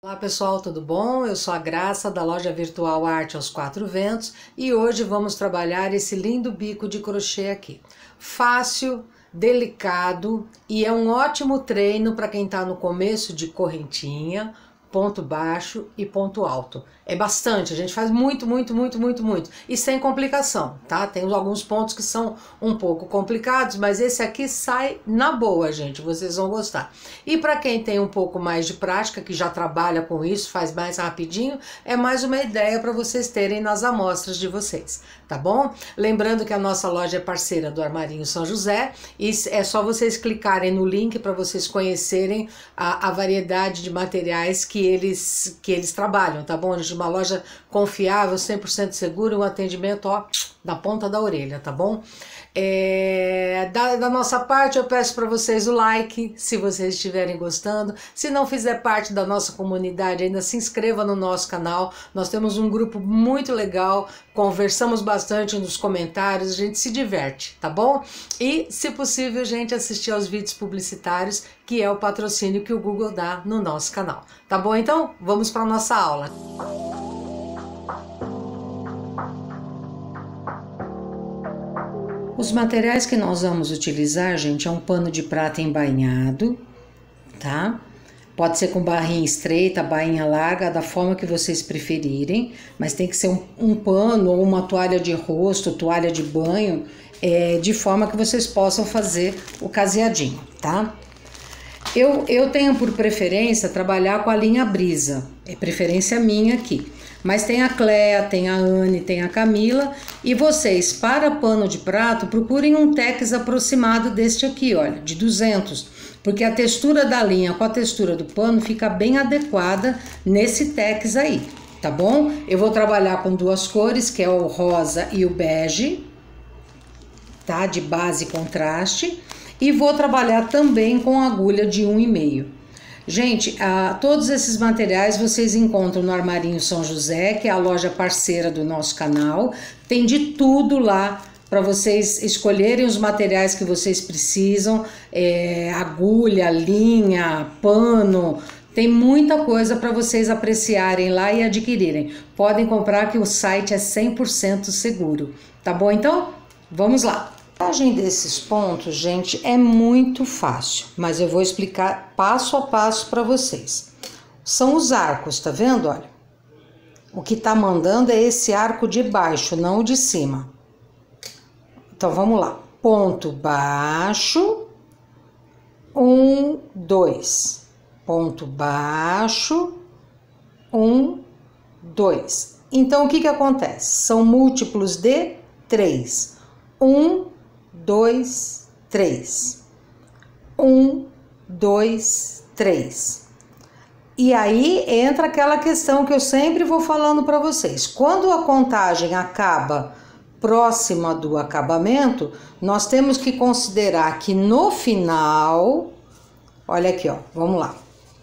Olá pessoal, tudo bom? Eu sou a Graça da loja virtual Arte aos Quatro Ventos e hoje vamos trabalhar esse lindo bico de crochê aqui. Fácil, delicado e é um ótimo treino para quem está no começo de correntinha, ponto baixo e ponto alto. É bastante, a gente faz muito e sem complicação, tá? Tem alguns pontos que são um pouco complicados, mas esse aqui sai na boa, gente, vocês vão gostar. E para quem tem um pouco mais de prática, que já trabalha com isso, faz mais rapidinho, é mais uma ideia para vocês terem nas amostras de vocês, tá bom? Lembrando que a nossa loja é parceira do Armarinho São José e é só vocês clicarem no link para vocês conhecerem a variedade de materiais que eles trabalham, tá bom? De uma loja confiável, 100% seguro, um atendimento, ó, da ponta da orelha, tá bom? Da nossa parte, eu peço para vocês o like, se vocês estiverem gostando. Se não fizer parte da nossa comunidade ainda, se inscreva no nosso canal. Nós temos um grupo muito legal, conversamos bastante nos comentários, a gente se diverte, tá bom? E, se possível, gente, assistir aos vídeos publicitários, que é o patrocínio que o Google dá no nosso canal. Tá bom? Então, vamos para a nossa aula. Os materiais que nós vamos utilizar, gente, é um pano de prata embainhado, tá? Pode ser com barrinha estreita, barrinha larga, da forma que vocês preferirem, mas tem que ser um pano ou uma toalha de rosto, toalha de banho, de forma que vocês possam fazer o caseadinho, tá? Eu tenho por preferência trabalhar com a linha Brisa, é preferência minha aqui. Mas tem a Cléa, tem a Anne, tem a Camila. E vocês, para pano de prato, procurem um tex aproximado deste aqui, olha, de 200. Porque a textura da linha com a textura do pano fica bem adequada nesse tex aí, tá bom? Eu vou trabalhar com duas cores, que é o rosa e o bege, tá? De base e contraste. E vou trabalhar também com agulha de 1,5. Gente, todos esses materiais vocês encontram no Armarinho São José, que é a loja parceira do nosso canal. Tem de tudo lá para vocês escolherem os materiais que vocês precisam, agulha, linha, pano. Tem muita coisa para vocês apreciarem lá e adquirirem. Podem comprar que o site é 100% seguro. Tá bom então? Vamos lá! A montagem desses pontos, gente, é muito fácil, mas eu vou explicar passo a passo para vocês. São os arcos, tá vendo? Olha, o que tá mandando é esse arco de baixo, não o de cima. Então, vamos lá. Ponto baixo, 1, 2. Ponto baixo, 1, 2. Então, o que acontece? São múltiplos de 3. 1, 2, 3. 1, 2, 3. E aí entra aquela questão que eu sempre vou falando para vocês. Quando a contagem acaba próxima do acabamento, nós temos que considerar que no final, olha aqui, ó, vamos lá.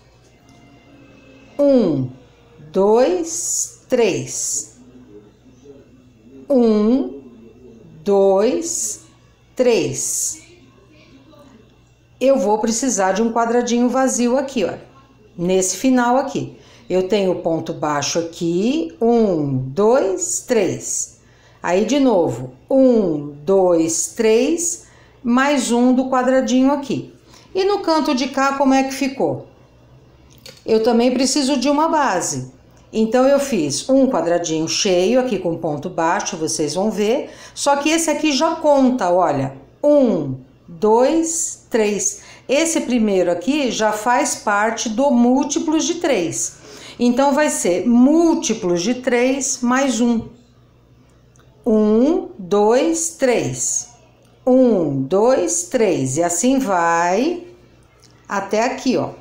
1, 2, 3. 1, 2, 3. Eu vou precisar de um quadradinho vazio aqui, ó. Nesse final aqui. Eu tenho o ponto baixo aqui. 1, 2, 3. Aí, de novo. 1, 2, 3. Mais um do quadradinho aqui. E no canto de cá, como é que ficou? Eu também preciso de uma base. Então, eu fiz um quadradinho cheio aqui com ponto baixo, vocês vão ver. Só que esse aqui já conta, olha. 1, 2, 3. Esse primeiro aqui já faz parte do múltiplos de 3. Então, vai ser múltiplos de 3 mais 1. 1, 2, 3. 1, 2, 3. E assim vai até aqui, ó.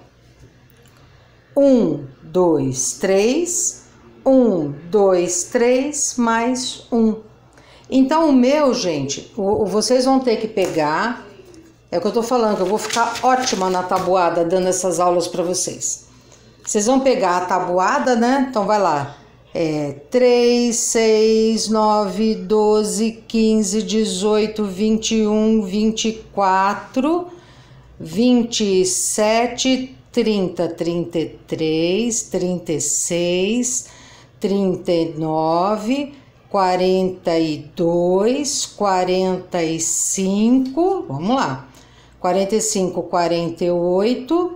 1, 2, 3, 1, 2, 3, mais 1. Então, o meu, gente, vocês vão ter que pegar, é o que eu tô falando, que eu vou ficar ótima na tabuada dando essas aulas para vocês. Vocês vão pegar a tabuada, né? Então, vai lá. 3, 6, 9, 12, 15, 18, 21, 24, 27, 30, 33, 36, 39, 42, 45, vamos lá, 45, 48,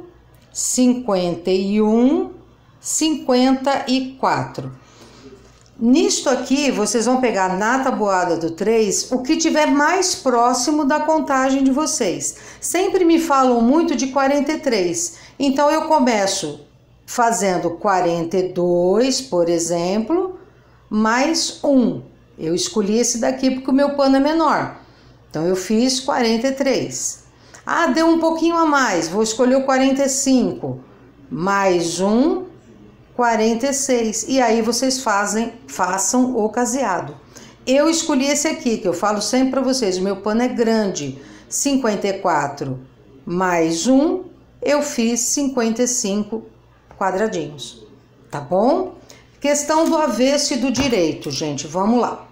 51, 54. Nisto aqui, vocês vão pegar na tabuada do 3 o que tiver mais próximo da contagem de vocês. Sempre me falam muito de 43, então eu começo fazendo 42, por exemplo, mais 1. Eu escolhi esse daqui porque o meu pano é menor, então eu fiz 43. Ah, deu um pouquinho a mais, vou escolher o 45, mais 1, 46, e aí vocês façam o caseado. Eu escolhi esse aqui, que eu falo sempre para vocês, o meu pano é grande, 54 mais 1, eu fiz 55 quadradinhos, tá bom? Questão do avesso e do direito, gente, vamos lá.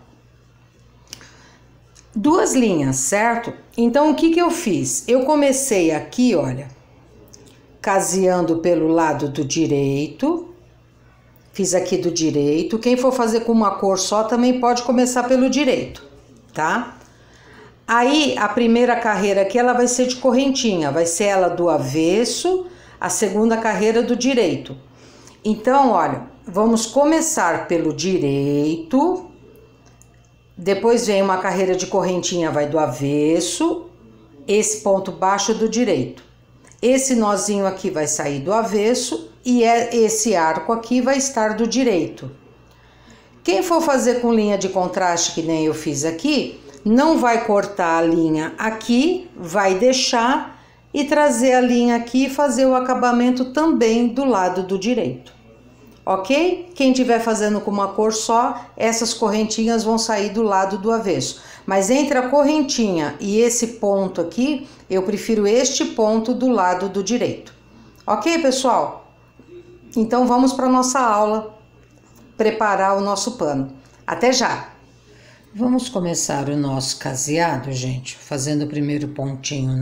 2 linhas, certo? Então, o que eu fiz? Eu comecei aqui, olha, caseando pelo lado do direito. Fiz aqui do direito. Quem for fazer com uma cor só também pode começar pelo direito, tá? Aí, a primeira carreira aqui, ela vai ser de correntinha. Vai ser ela do avesso, a segunda carreira do direito. Então, olha, vamos começar pelo direito. Depois vem uma carreira de correntinha, vai do avesso. Esse ponto baixo do direito. Esse nozinho aqui vai sair do avesso. E esse arco aqui vai estar do direito. Quem for fazer com linha de contraste, que nem eu fiz aqui, não vai cortar a linha aqui, vai deixar e trazer a linha aqui e fazer o acabamento também do lado do direito. Ok? Quem estiver fazendo com uma cor só, essas correntinhas vão sair do lado do avesso. Mas entre a correntinha e esse ponto aqui, eu prefiro este ponto do lado do direito. Ok, pessoal? Então, vamos para a nossa aula, preparar o nosso pano. Até já! Vamos começar o nosso caseado, gente, fazendo o primeiro pontinho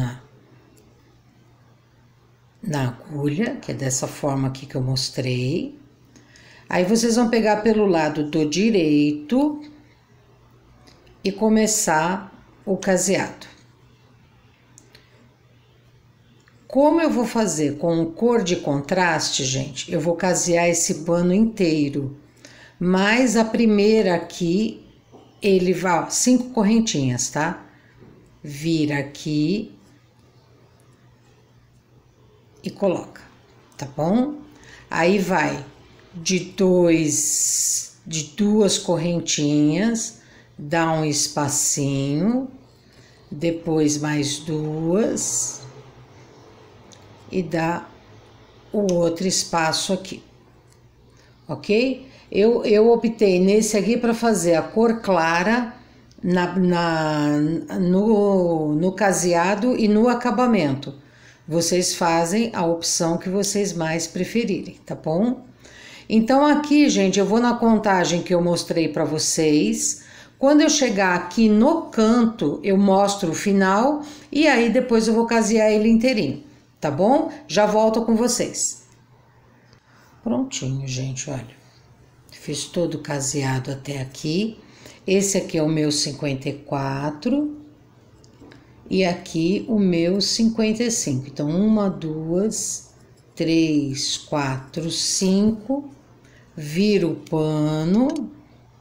na agulha, que é dessa forma aqui que eu mostrei. Aí, vocês vão pegar pelo lado do direito e começar o caseado. Como eu vou fazer com cor de contraste, gente, eu vou casear esse pano inteiro. Mas a primeira aqui, ele vai, ó, 5 correntinhas, tá? Vira aqui e coloca, tá bom? Aí vai de duas correntinhas, dá um espacinho, depois mais 2... e dá o outro espaço aqui, ok? Eu optei nesse aqui para fazer a cor clara no caseado e no acabamento. Vocês fazem a opção que vocês mais preferirem, tá bom? Então aqui, gente, eu vou na contagem que eu mostrei para vocês. Quando eu chegar aqui no canto, eu mostro o final e aí depois eu vou casear ele inteirinho. Tá bom? Já volto com vocês. Prontinho, gente, olha. Fiz todo caseado até aqui. Esse aqui é o meu 54. E aqui o meu 55. Então, 1, 2, 3, 4, 5. Viro o pano.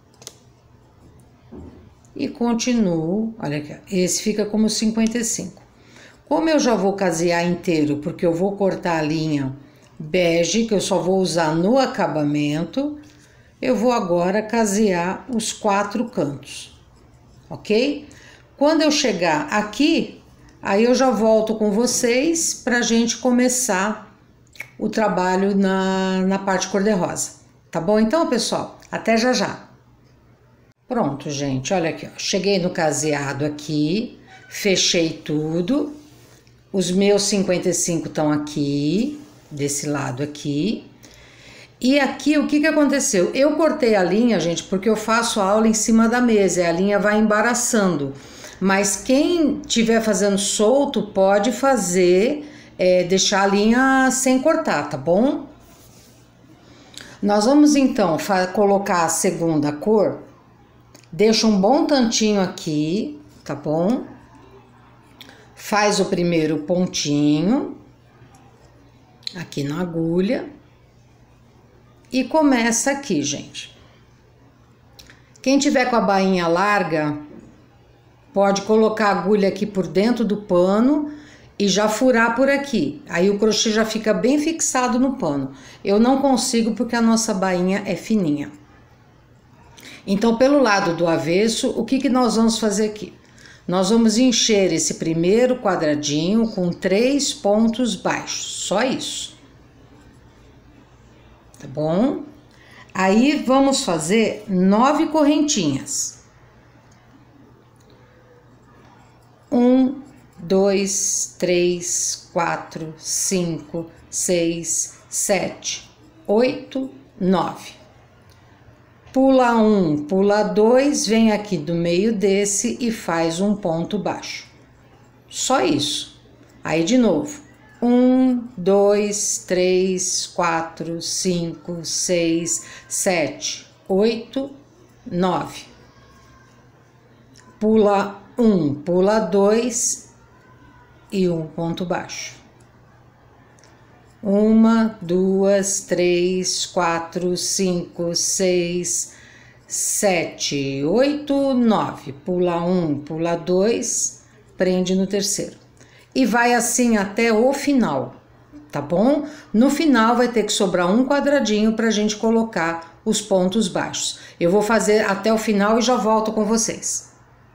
E continuo. Olha aqui, esse fica como 55. Como eu já vou casear inteiro, porque eu vou cortar a linha bege, que eu só vou usar no acabamento, eu vou agora casear os 4 cantos, ok? Quando eu chegar aqui, aí eu já volto com vocês pra gente começar o trabalho na parte cor-de-rosa, tá bom? Então, pessoal, até já já! Pronto, gente, olha aqui, ó. Cheguei no caseado aqui, fechei tudo. Os meus 55 estão aqui, desse lado aqui. E aqui, o que aconteceu? Eu cortei a linha, gente, porque eu faço a aula em cima da mesa, e a linha vai embaraçando. Mas quem estiver fazendo solto, pode fazer deixar a linha sem cortar, tá bom? Nós vamos então colocar a segunda cor, deixa um bom tantinho aqui, tá bom? Faz o primeiro pontinho aqui na agulha e começa aqui, gente. Quem tiver com a bainha larga, pode colocar a agulha aqui por dentro do pano e já furar por aqui. Aí o crochê já fica bem fixado no pano. Eu não consigo porque a nossa bainha é fininha. Então, pelo lado do avesso, o que nós vamos fazer aqui? Nós vamos encher esse primeiro quadradinho com 3 pontos baixos, só isso. Tá bom? Aí vamos fazer 9 correntinhas. 1, 2, 3, 4, 5, 6, 7, 8, 9. Pula 1, pula 2, vem aqui do meio desse e faz um ponto baixo. Só isso. Aí de novo. 1, 2, 3, 4, 5, 6, 7, 8, 9. Pula 1, pula 2 e um ponto baixo. 1, 2, 3, 4, 5, 6, 7, 8, 9. Pula 1, pula 2, prende no terceiro. E vai assim até o final, tá bom? No final vai ter que sobrar um quadradinho pra gente colocar os pontos baixos. Eu vou fazer até o final e já volto com vocês.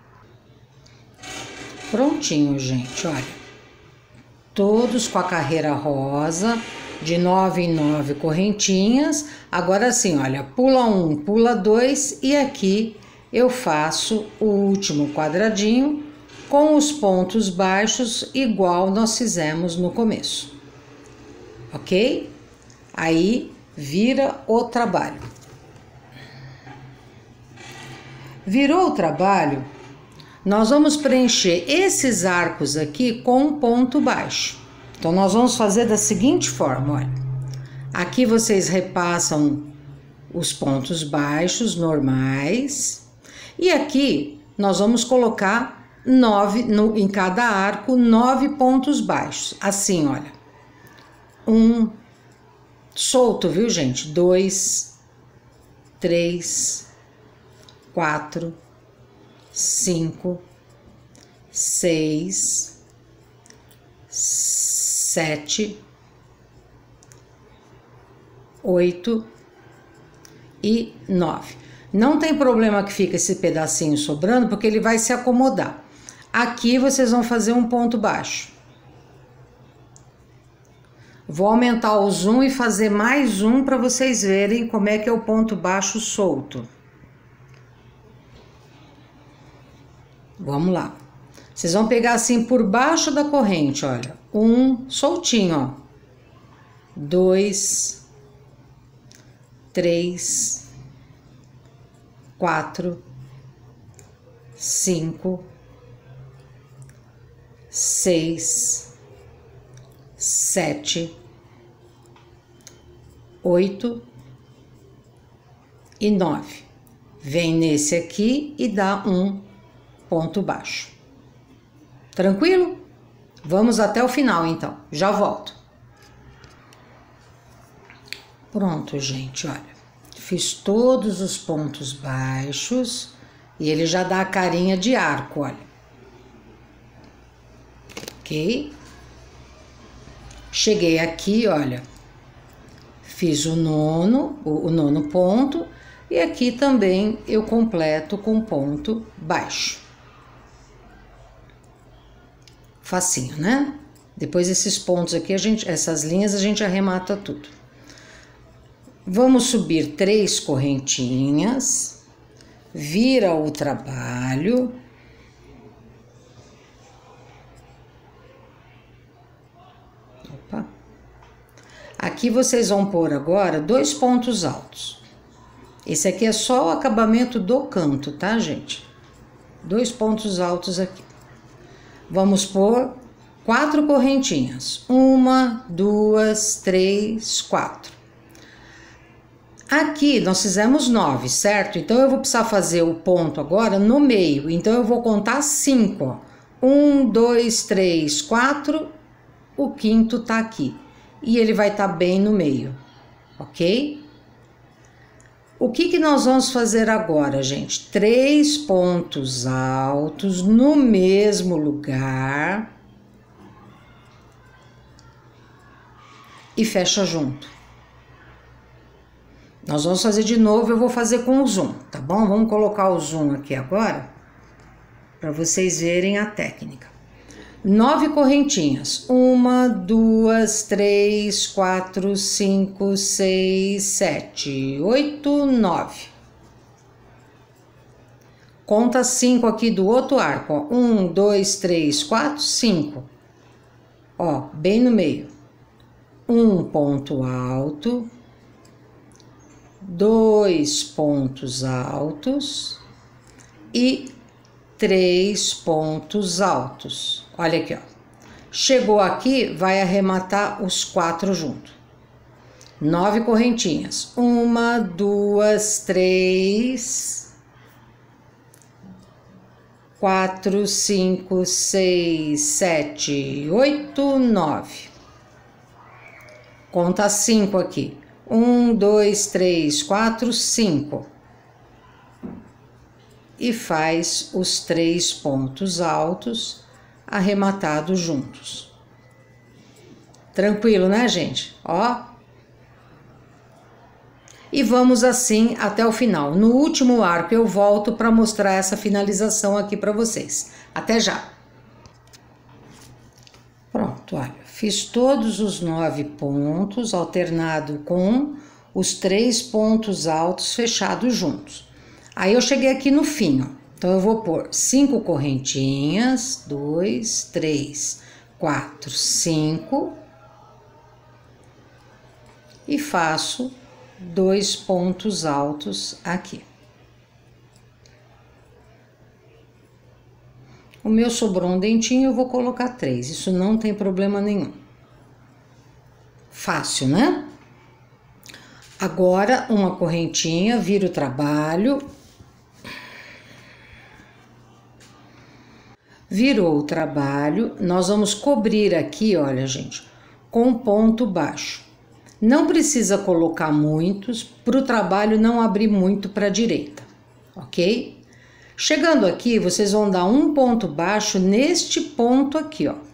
Prontinho, gente, olha. Todos com a carreira rosa, de 9 em 9 correntinhas. Agora sim, olha, pula 1, pula 2 e aqui eu faço o último quadradinho com os pontos baixos igual nós fizemos no começo, ok? Aí vira o trabalho. Virou o trabalho, nós vamos preencher esses arcos aqui com um ponto baixo. Então, nós vamos fazer da seguinte forma, olha. Aqui vocês repassam os pontos baixos normais. E aqui nós vamos colocar 9, em cada arco, 9 pontos baixos. Assim, olha. 1, solto, viu, gente? 2, 3, 4, 5, 6, 7, 8 e 9. Não tem problema que fica esse pedacinho sobrando, porque ele vai se acomodar. Aqui vocês vão fazer um ponto baixo. Vou aumentar o zoom e fazer mais um para vocês verem como é que é o ponto baixo solto. Vamos lá. Vocês vão pegar assim por baixo da corrente, olha. 1 soltinho, ó. 2, 3, 4, 5, 6, 7, 8 e 9. Vem nesse aqui e dá um ponto baixo. Tranquilo? Vamos até o final, então. Já volto. Pronto, gente, olha. Fiz todos os pontos baixos e ele já dá a carinha de arco, olha. Ok? Cheguei aqui, olha. Fiz o nono ponto e aqui também eu completo com ponto baixo. Facinho, né? Depois esses pontos aqui, essas linhas a gente arremata tudo. Vamos subir 3 correntinhas, vira o trabalho. Opa. Aqui vocês vão pôr agora 2 pontos altos. Esse aqui é só o acabamento do canto, tá, gente? 2 pontos altos aqui. Vamos pôr 4 correntinhas. 1, 2, 3, 4. Aqui nós fizemos 9, certo? Então eu vou precisar fazer o ponto agora no meio. Então eu vou contar 5, ó. 1, 2, 3, 4. O quinto tá aqui. E ele vai estar bem no meio, ok? O que nós vamos fazer agora, gente? 3 pontos altos no mesmo lugar. E fecha junto. Nós vamos fazer de novo, eu vou fazer com o zoom, tá bom? Vamos colocar o zoom aqui agora, para vocês verem a técnica. 9 correntinhas. 1, 2, 3, 4, 5, 6, 7, 8, 9. Conta 5 aqui do outro arco, ó. 1, 2, 3, 4, 5. Ó, bem no meio. 1 ponto alto. 2 pontos altos e 3 pontos altos. Olha aqui, ó. Chegou aqui, vai arrematar os 4 juntos. 9 correntinhas. 1, 2, 3, 4, 5, 6, 7, 8, 9. Conta 5 aqui. 1, 2, 3, 4, 5. E faz os 3 pontos altos arrematados juntos. Tranquilo, né, gente? Ó. E vamos assim até o final. No último arco eu volto para mostrar essa finalização aqui para vocês. Até já! Pronto, olha. Fiz todos os 9 pontos, alternado com os 3 pontos altos fechados juntos. Aí eu cheguei aqui no fim, ó. Então eu vou pôr 5 correntinhas, 2, 3, 4, 5. E faço 2 pontos altos aqui. O meu sobrou um dentinho, eu vou colocar 3. Isso não tem problema nenhum. Fácil, né? Agora, uma correntinha, vira o trabalho. Virou o trabalho. Nós vamos cobrir aqui, olha, gente, com ponto baixo. Não precisa colocar muitos, para o trabalho não abrir muito para a direita, ok? Chegando aqui, vocês vão dar um ponto baixo neste ponto aqui, ó.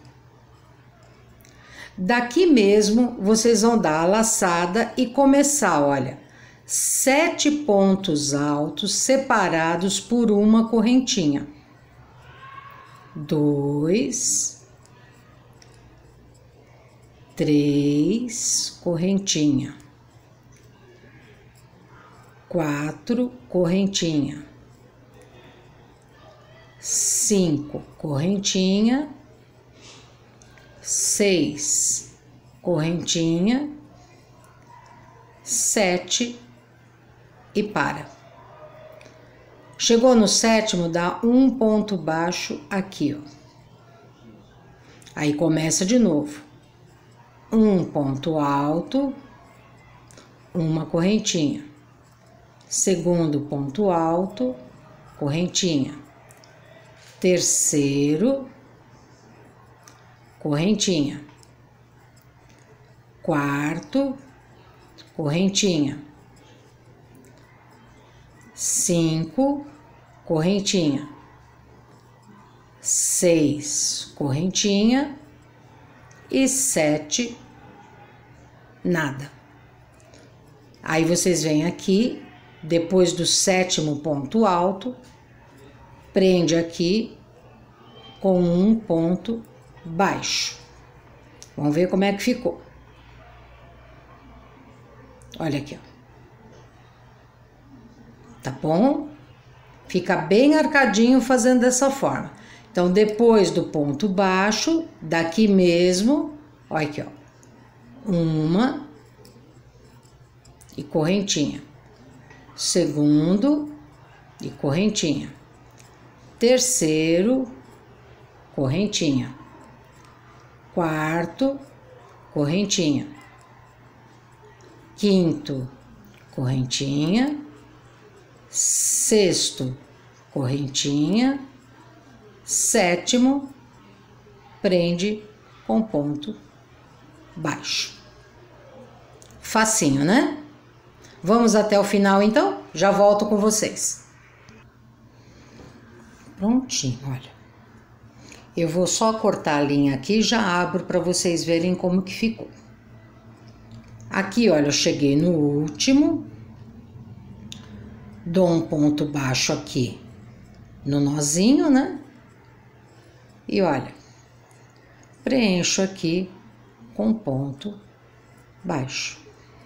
Daqui mesmo, vocês vão dar a laçada e começar, olha, 7 pontos altos separados por uma correntinha. 2, 3, correntinha. 4, correntinha. 5, correntinha. 6, correntinha. 7 e para. Chegou no sétimo, dá um ponto baixo aqui, ó. Aí começa de novo. Um ponto alto, uma correntinha. Segundo ponto alto, correntinha. Terceiro, correntinha. Quarto, correntinha. 5, correntinha. 6, correntinha. E 7, nada. Aí vocês vêm aqui, depois do sétimo ponto alto, prende aqui com um ponto baixo. Vamos ver como é que ficou. Olha aqui, ó. Tá bom? Fica bem arcadinho fazendo dessa forma. Então, depois do ponto baixo, daqui mesmo, olha aqui, ó. Uma e correntinha. Segundo e correntinha. Terceiro, correntinha. quarto, correntinha, quinto, correntinha, sexto, correntinha, sétimo, prende com ponto baixo. Facinho, né? Vamos até o final então? Já volto com vocês. Prontinho, olha. Eu vou só cortar a linha aqui e já abro para vocês verem como que ficou. Aqui, olha, eu cheguei no último. Dou um ponto baixo aqui no nozinho, né? E olha, preencho aqui com ponto baixo.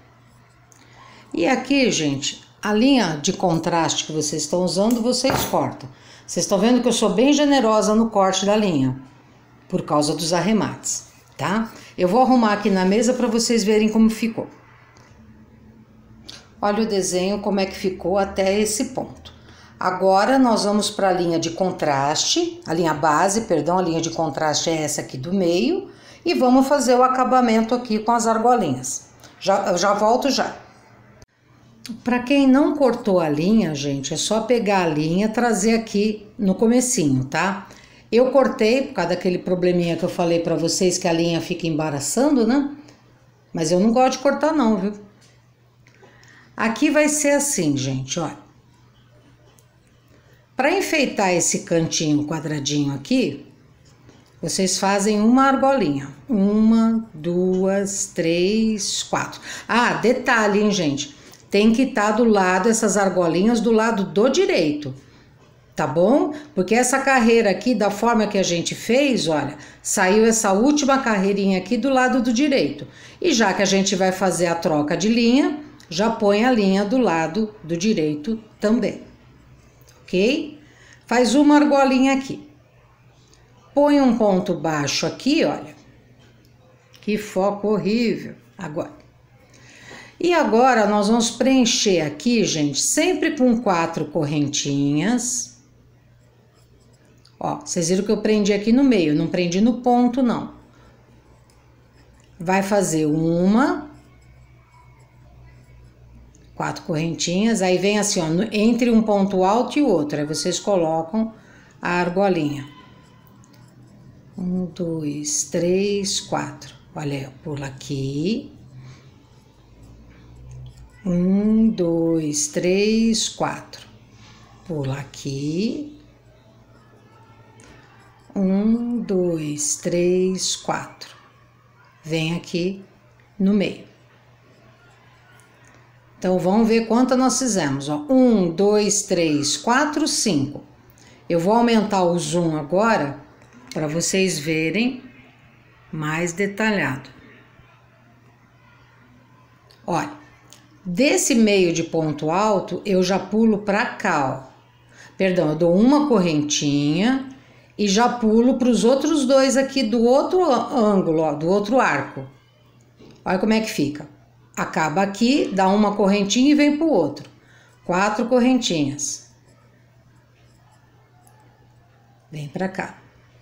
E aqui, gente, a linha de contraste que vocês estão usando, vocês cortam. Vocês estão vendo que eu sou bem generosa no corte da linha, por causa dos arremates, tá? Eu vou arrumar aqui na mesa para vocês verem como ficou. Olha o desenho, como é que ficou até esse ponto. Agora, nós vamos para a linha de contraste, a linha base, perdão, a linha de contraste é essa aqui do meio, e vamos fazer o acabamento aqui com as argolinhas. Eu já volto já. Para quem não cortou a linha, gente, é só pegar a linha e trazer aqui no comecinho, tá? Eu cortei por causa daquele probleminha que eu falei para vocês que a linha fica embaraçando, né? Mas eu não gosto de cortar não, viu? Aqui vai ser assim, gente, olha. Para enfeitar esse cantinho quadradinho aqui, vocês fazem uma argolinha. 1, 2, 3, 4. Ah, detalhe, hein, gente? Tem que estar do lado, essas argolinhas do lado do direito, tá bom? Porque essa carreira aqui, da forma que a gente fez, olha, saiu essa última carreirinha aqui do lado do direito. E já que a gente vai fazer a troca de linha, já põe a linha do lado do direito também, ok? Faz uma argolinha aqui. Põe um ponto baixo aqui, olha. Que foco horrível. Agora. E agora, nós vamos preencher aqui, gente, sempre com 4 correntinhas. Ó, vocês viram que eu prendi aqui no meio, não prendi no ponto, não. Vai fazer 4 correntinhas, aí vem assim, ó, entre um ponto alto e o outro, aí vocês colocam a argolinha. 1, 2, 3, 4. Olha, eu pulo aqui. 1, 2, 3, 4. Pula aqui. 1, 2, 3, 4. Vem aqui no meio. Então, vamos ver quantas nós fizemos, ó. 1, 2, 3, 4, 5. Eu vou aumentar o zoom agora para vocês verem mais detalhado. Olha. Desse meio de ponto alto, eu já pulo para cá, ó. Perdão, eu dou uma correntinha e já pulo para os outros dois aqui do outro ângulo, ó, do outro arco. Olha como é que fica. Acaba aqui, dá uma correntinha e vem para o outro. 4 correntinhas. Vem para cá.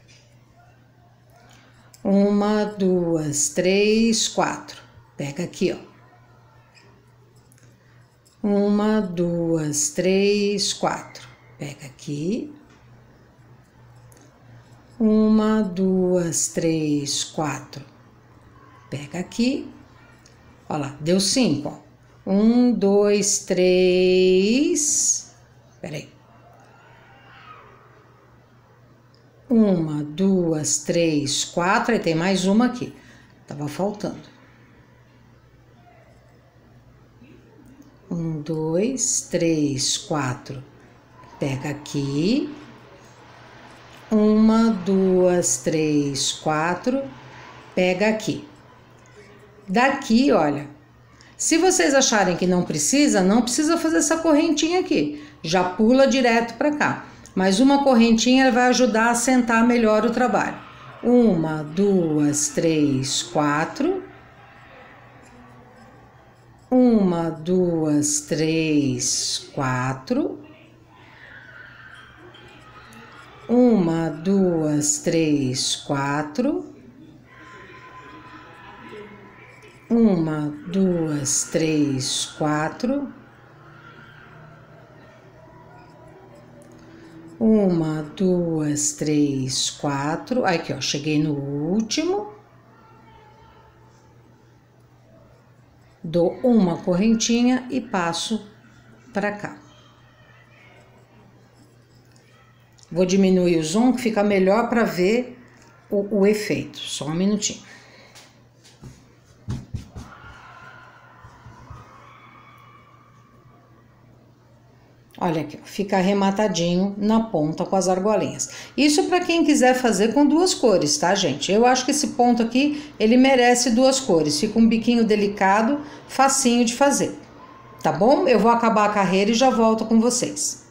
1, 2, 3, 4. Pega aqui, ó. 1, 2, 3, 4. Pega aqui. 1, 2, 3, 4. Pega aqui. Olha lá, deu 5, ó. 1, 2, 3. Peraí. 1, 2, 3, 4. Aí tem mais uma aqui. Tava faltando. 1, 2, 3, 4. Pega aqui. 1, 2, 3, 4. Pega aqui. Daqui, olha. Se vocês acharem que não precisa fazer essa correntinha aqui. Já pula direto para cá. Mas uma correntinha vai ajudar a assentar melhor o trabalho. 1, 2, 3, 4. 1, 2, 3, 4. 1, 2, 3, 4. 1, 2, 3, 4. 1, 2, 3, 4. Aqui, ó, cheguei no último. Dou uma correntinha e passo para cá. Vou diminuir o zoom, que fica melhor para ver o efeito. Só um minutinho. Olha aqui, ó, fica arrematadinho na ponta com as argolinhas. Isso para quem quiser fazer com duas cores, tá, gente? Eu acho que esse ponto aqui, ele merece duas cores. Fica um biquinho delicado, facinho de fazer, tá bom? Eu vou acabar a carreira e já volto com vocês.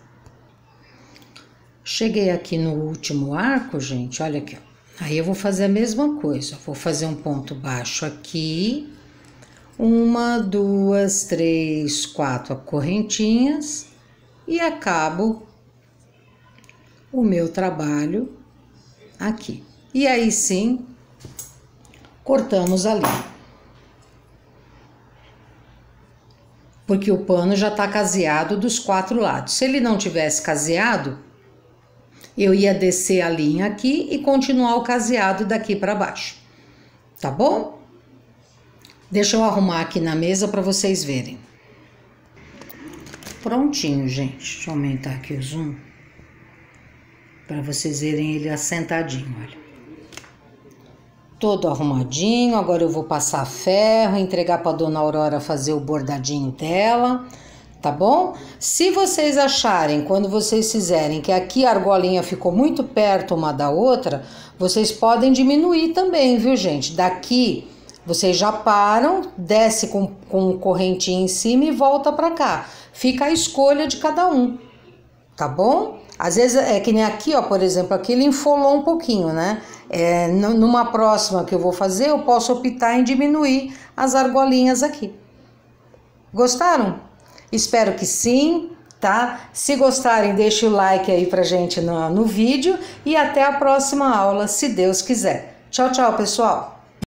Cheguei aqui no último arco, gente, olha aqui, ó. Aí eu vou fazer a mesma coisa. Vou fazer um ponto baixo aqui. 1, 2, 3, 4 correntinhas. E acabo o meu trabalho aqui. E aí sim, cortamos a linha. Porque o pano já tá caseado dos 4 lados. Se ele não tivesse caseado, eu ia descer a linha aqui e continuar o caseado daqui para baixo. Tá bom? Deixa eu arrumar aqui na mesa para vocês verem. Prontinho, gente. Deixa eu aumentar aqui o zoom para vocês verem ele assentadinho, olha. Todo arrumadinho. Agora eu vou passar ferro, entregar para dona Aurora fazer o bordadinho dela, tá bom? Se vocês acharem, quando vocês fizerem, que aqui a argolinha ficou muito perto uma da outra, vocês podem diminuir também, viu, gente? Daqui vocês já param, desce com correntinha em cima e volta para cá. Fica a escolha de cada um, tá bom? Às vezes é que nem aqui, ó, por exemplo, aqui ele enfolou um pouquinho, né? Numa próxima que eu vou fazer, eu posso optar em diminuir as argolinhas aqui. Gostaram? Espero que sim, tá? Se gostarem, deixe o like aí pra gente no vídeo e até a próxima aula, se Deus quiser. Tchau, tchau, pessoal!